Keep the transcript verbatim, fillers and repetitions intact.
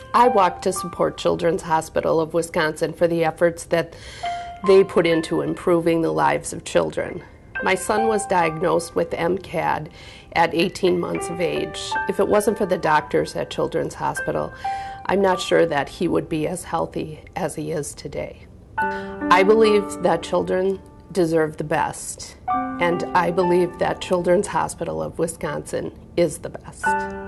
I walk to support Children's Hospital of Wisconsin for the efforts that they put into improving the lives of children. My son was diagnosed with M C A D at eighteen months of age. If it wasn't for the doctors at Children's Hospital, I'm not sure that he would be as healthy as he is today. I believe that children deserve the best, and I believe that Children's Hospital of Wisconsin is the best.